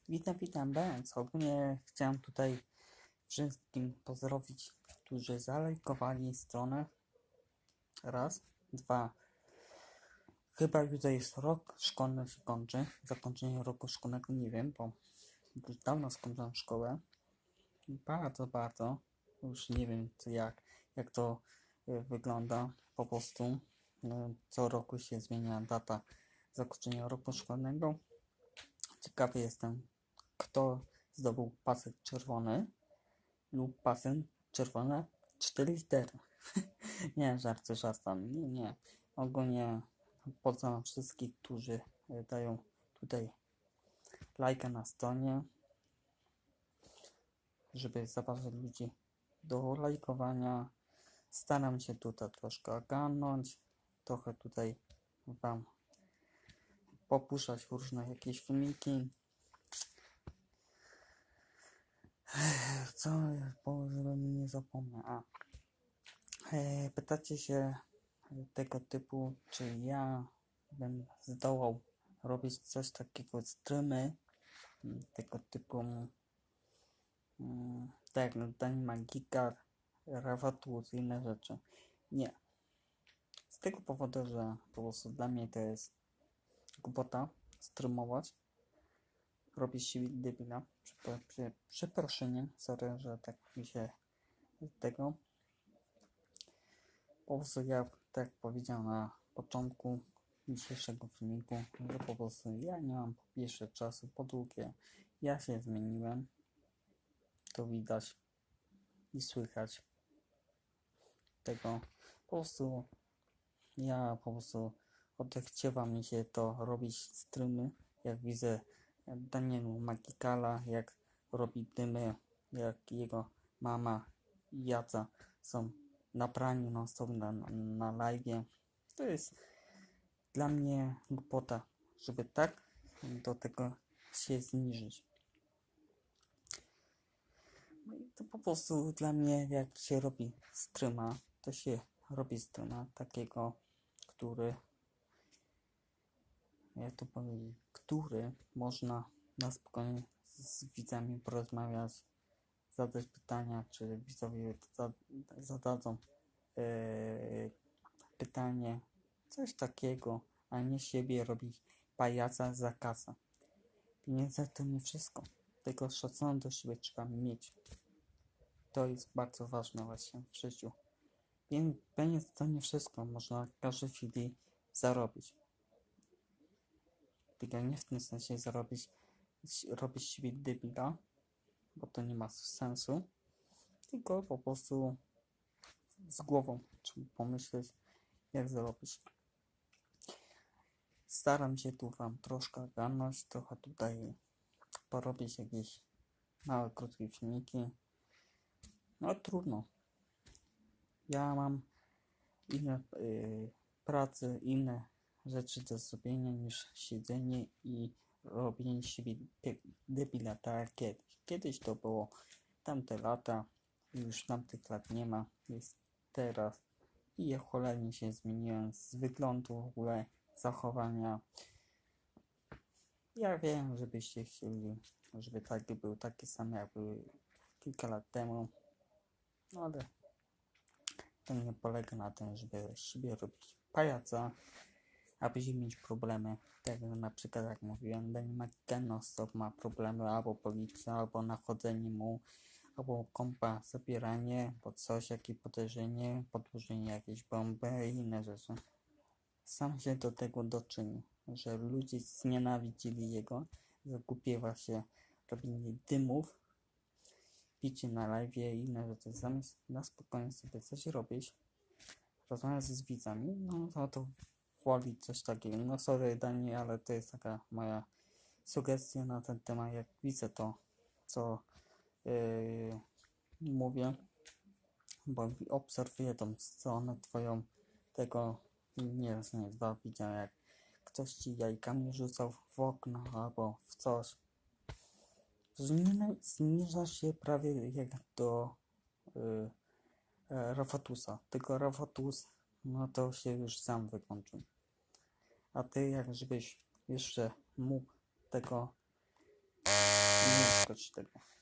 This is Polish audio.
Witam, Bęc. Ogólnie chciałem tutaj wszystkim pozdrowić, którzy zalajkowali stronę. Raz, dwa. Chyba jutro jest rok szkolny się kończy. Zakończenie roku szkolnego nie wiem, bo już dawno skończyłem szkołę. Bardzo. Już nie wiem jak to wygląda. Po prostu co roku się zmienia data zakończenia roku szkolnego. Ciekawy jestem, kto zdobył pasek czerwony lub pasek czerwone 4 litery. Nie, żartem. Nie. Ogólnie polecam wszystkich, którzy dają tutaj lajka na stronie, żeby zapraszać ludzi do lajkowania. Staram się tutaj troszkę ogarnąć, trochę tutaj wam popuszczać różne jakieś filmiki. Co, żebym nie zapomniał. Pytacie się tego typu, czy ja bym zdołał robić coś takiego, streamy tego typu, tak jak Dani Magikar, Rawatus i inne rzeczy. Nie. Z tego powodu, że po prostu dla mnie to jest głupota streamować, robić siebie debila, przeproszeniem, sorry, że tak mi się tego. Po prostu ja, tak jak powiedziałem na początku dzisiejszego filmiku, że po prostu ja nie mam po pierwsze czasu, po drugie ja się zmieniłem, to widać i słychać tego. Po prostu odechciewa mi się to robić streamy, jak widzę Danielu Magikala, jak robi dymy, jak jego mama i Jaca są na praniu non-stop na live. To jest dla mnie głupota, żeby tak do tego się zniżyć. No i to po prostu dla mnie, jak się robi streama, to się robi streama takiego, który można na spokojnie z widzami porozmawiać, zadać pytania, czy widzowie zadadzą pytanie, coś takiego, a nie siebie robić pajaca za kasę. Pieniądze to nie wszystko, tylko szacunek do siebie trzeba mieć. To jest bardzo ważne właśnie w życiu. Pieniądze to nie wszystko, można w każdej chwili zarobić. Tylko nie w tym sensie robić siebie debila, bo to nie ma sensu, tylko po prostu z głową trzeba pomyśleć, jak zrobić. Staram się tu wam troszkę ogarnąć, trochę tutaj porobić jakieś małe, krótkie filmiki. No trudno. Ja mam inne pracy, inne rzeczy do zrobienia niż siedzenie i robienie siebie debila tak jak kiedyś. Kiedyś to było tamte lata, już tamtych lat nie ma, jest teraz i ja cholernie się zmieniłem z wyglądu, w ogóle zachowania. Ja wiem, żebyście chcieli, żeby taki był taki sam jak był kilka lat temu, no ale to nie polega na tym, żeby siebie robić pajaca, aby mieć problemy. Tak jak na przykład, jak mówiłem, Danny McKenna ma problemy, albo policja, albo nachodzenie mu, albo kompa zabieranie, bo coś, jakieś podejrzenie, podłożenie jakiejś bomby i inne rzeczy. Sam się do tego doczynił, że ludzie znienawidzili jego, zakupiewa się robienie dymów, picie na live i inne rzeczy. Zamiast na spokojnie sobie coś robić, rozmawiać z widzami, no to woli coś takiego. No sorry Dani, ale to jest taka moja sugestia na ten temat, jak widzę to, co mówię, bo obserwuję tą stronę twoją, tego nie raz, nie dwa widziałem, jak ktoś ci jajkami rzucał w okno albo w coś. Zniżasz się prawie jak do Rawatusa, tylko Rawatus, no to się już sam wykończył. A ty, jak żebyś jeszcze mógł tego Nie skocz tego.